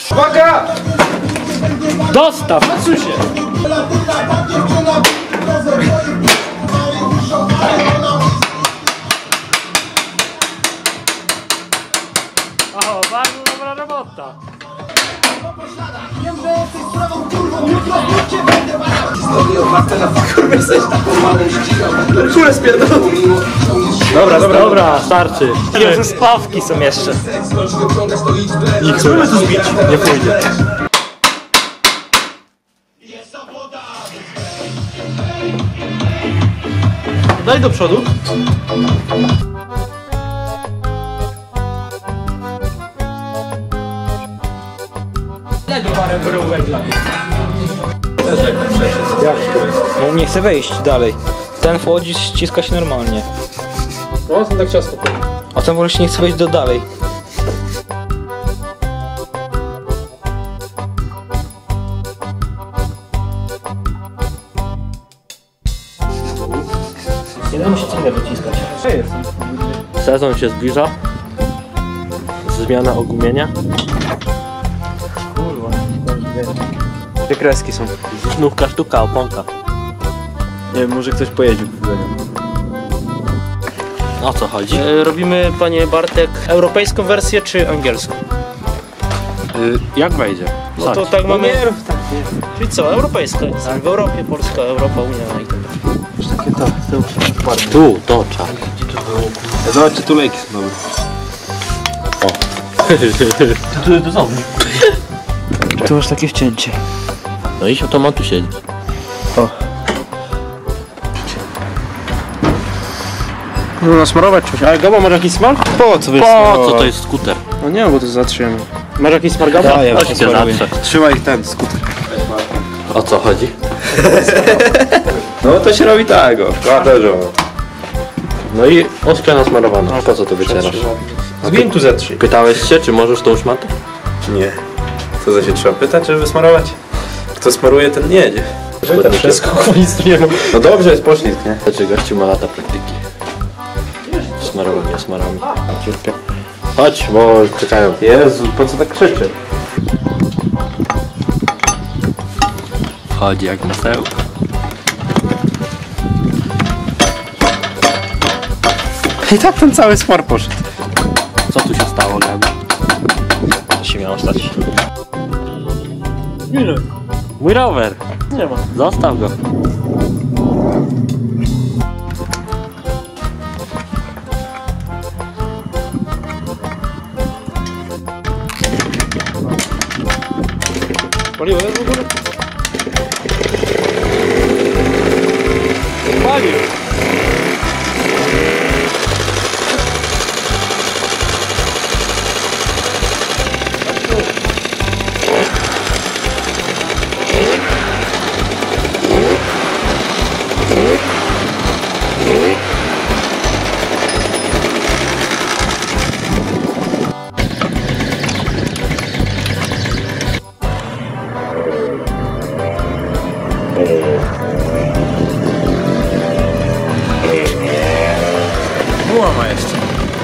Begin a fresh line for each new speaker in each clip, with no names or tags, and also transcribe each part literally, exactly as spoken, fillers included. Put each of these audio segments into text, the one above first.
Uwaga!
Dostaw! Odsuń się! O, bardzo dobra robota!
Dobra, dobra,
Dobra, starczy. Już spawki są jeszcze.
Nie chcemy tu zbić. Nie pójdzie. Daj do przodu.
Daj do parę bryłek dla mnie.
No nie chcę wejść dalej. Ten wchodzi, ściska się normalnie.
No, są tak ciasto.
A ten właśnie nie chce wejść do dalej.
Jeden musi cynę wyciskać.
Sezon się zbliża. Zmiana ogumienia.
Te kreski są.
Sznurka, sztuka, oponka.
Nie wiem, może ktoś pojeździł.
O co chodzi?
E, robimy, panie Bartek, europejską wersję czy angielską?
Y, jak wejdzie?
No to tak mamy... Czyli co, europejska jest. W Europie, Polska, Europa, Unia i tak dalej.
Takie to, to
Tu, to czas.
Zobaczcie, tu lejki są dobre.
Tu do domu.
Tu masz takie wcięcie.
No i to ma tu siedzi.
No nasmarować coś. Ale Gabo, masz jakiś smar? Po co wiesz?
Po co to jest skuter?
No nie, bo to zatrzymy. Masz jakiś smar, Gabo?
Daję,
Chodź,
właśnie
smaruję.
zawsze.
Trzymaj ten skuter.
O co chodzi?
No to się robi tak, o. Kwaterzo.
No i ostrze nasmarowane. Po co to wycierasz?
Zbiję tu ze trzy.
Pytałeś się, czy możesz tą szmatę?
Nie. Co za się trzeba pytać, żeby smarować? Kto smaruje, ten nie jedzie.
Ten
wszystko, nic tu nie ma. No dobrze, jest poślizg, nie?
Znaczy gościu ma lata praktyki. Smarowanie, smarami. Chodź, bo czekają.
Jezu, po co tak krzyczy?
Chodzi jak maseł.
I tak ten cały smar poszedł.
Co tu się stało, Gabi? Co się miało stać?
Ile?
Mój rower.
Nie ma.
Zostaw go.
Paliło w ogóle? Palił.
Buła ma jeszcze.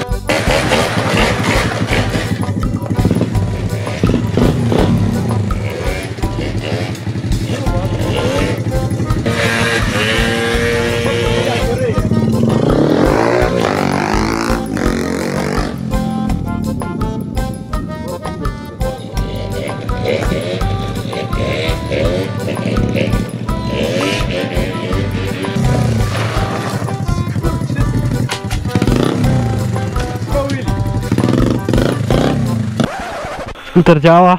Skuter działa.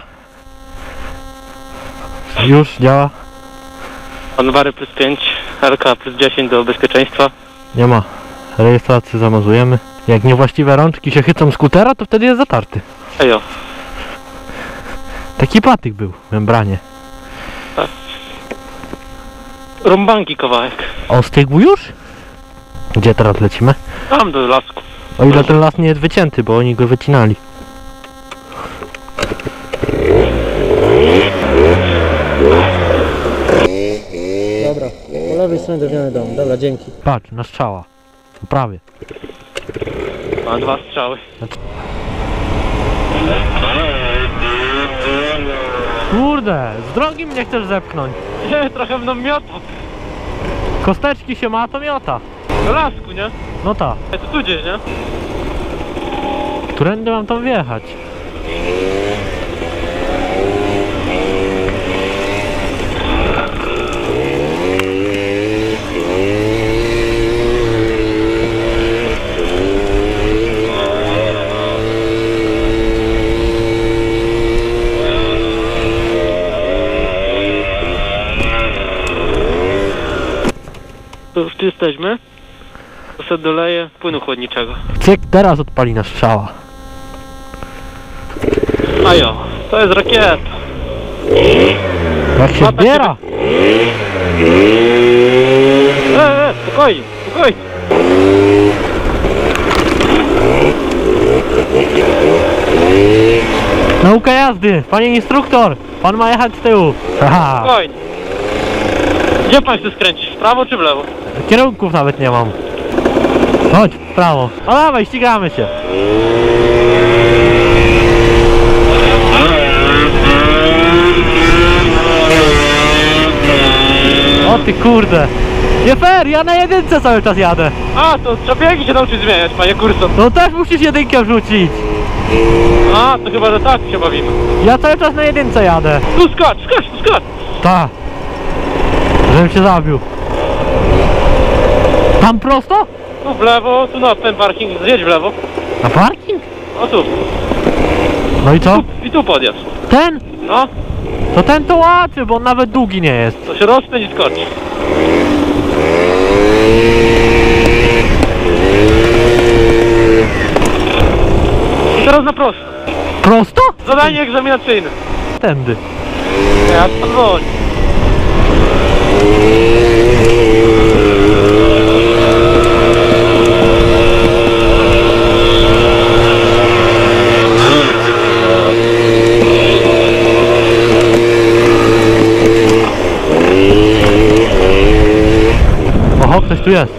Już działa.
Anwary plus pięć, L K plus dziesięć do bezpieczeństwa.
Nie ma. Rejestrację zamazujemy. Jak niewłaściwe rączki się chycą skutera, to wtedy jest zatarty.
Ejo.
Taki patyk był w membranie.
Rąbanki kawałek.
Ostygł już? Gdzie teraz lecimy?
Tam do lasku.
O ile ten las nie jest wycięty, bo oni go wycinali. Dobra, po lewej stronie drewniany dom. Dobra, dzięki. Patrz, na strzała. Prawie.
Ma dwa strzały.
Kurde, z drogi mnie chcesz zepchnąć.
Nie, trochę mną miota.
Kosteczki się ma, to miota.
Do lasku, nie?
No ta.
To tu gdzieś, nie?
Którędy mam tam wjechać?
To już tu jesteśmy. To sobie doleję płynu chłodniczego.
Cyk, teraz odpali na strzała.
A jo, to jest rakieta.
Jak się
A, tak
zbiera?
Eee, e, spokojnie, spokojnie.
Nauka jazdy, panie instruktor! Pan ma jechać z tyłu. Haha.
Spokojnie. Gdzie pan chce skręcić? W prawo czy w lewo?
Kierunków nawet nie mam. Chodź, w prawo. No dawaj, ścigamy się. O ty kurde. Nie fair, ja na jedynce cały czas jadę.
A, to trzeba biegi się nauczyć zmieniać, panie Kurson.
No też musisz jedynkę wrzucić.
A, to chyba, że tak się bawimy.
Ja cały czas na jedynce jadę.
Tu skacz, skacz, tu skacz.
Ta. Żebym się zabił. Tam prosto?
Tu w lewo, tu na ten parking, zjedź w lewo.
Na parking?
O tu.
No i co?
I tu podjazd.
Ten?
No,
To ten to łatwy, bo on nawet długi nie jest.
to się rozpędzi i skocz. I teraz na prosto.
Prosto?
Zadanie egzaminacyjne.
Tędy.
Ja pozwolę.
Oho, ktoś tu jest.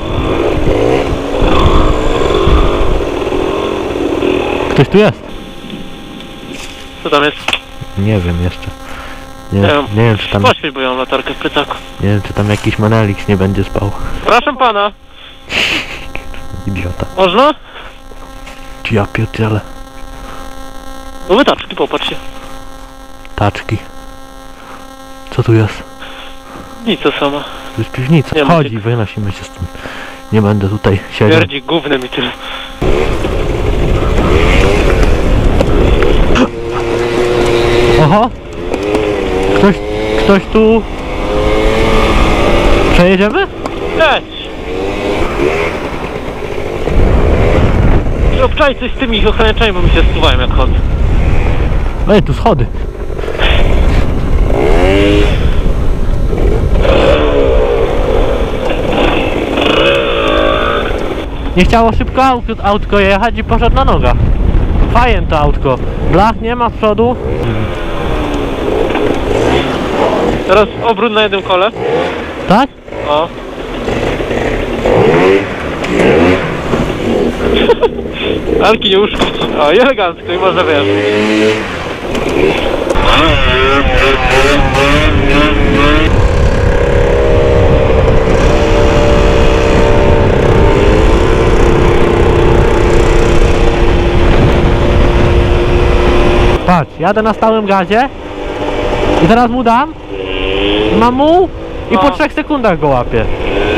Ktoś tu jest.
Co tam jest?
Nie wiem jeszcze. Nie,
Nie
nie,
wiem.
wiem czy tam,
Poświeć, bo ja mam latarkę w plecaku.
nie wiem czy tam jakiś Manelix nie będzie spał.
Proszę pana,
Idiota.
można?
Czy ja pierdzielę.
No wytaczki, popatrz się.
Taczki. Co tu jest?
Nic to sama.
Tu jest piwnica.
Nie ma
Chodzi,
ciek-
wynosimy się stąd. Nie będę tutaj siedział.
Pierdzi gównem i tyle.
Oho! Ktoś, ktoś tu... Przejedziemy?
Leć! I obczaj coś z tymi ochraniaczami, bo mi się zsuwają jak chodzę.
Ej, tu schody. Nie chciało szybko aut, autko jechać i poszedł na nogach. Fajnie to autko. Blach nie ma z przodu.
Teraz obrót na jednym kole.
Tak?
O. Alki nie uszkodź. O, i elegancko i można wyjechać.
Patrz, jadę na stałym gazie. I teraz mu dam. I mam mu. I po
No.
trzech sekundach go łapię.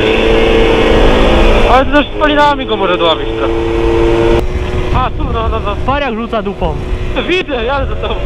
Ale to też z palinami go może dławić trochę. A, tu, no, no, no.
Pariak rzuca dupą.
Widzę, jadę za tobą.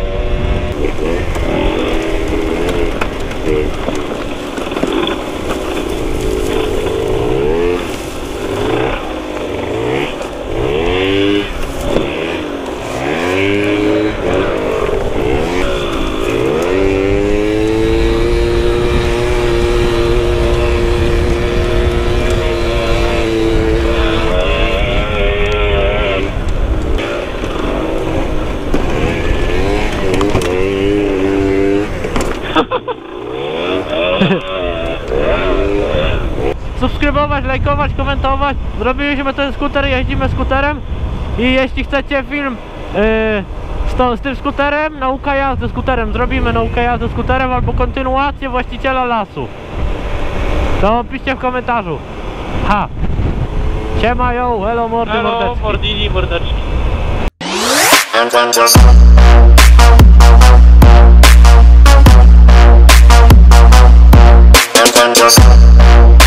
Subskrybować, lajkować, komentować. Zrobiliśmy ten skuter, jeździmy skuterem. I jeśli chcecie film yy, z To z tym skuterem, nauka jazdy skuterem, zrobimy naukę jazdy skuterem albo kontynuację właściciela lasu. To piszcie w komentarzu. Ha! Siema, yo, elo, mordy,
Halo,
mordeczki.
mordini, mordeczki.
Just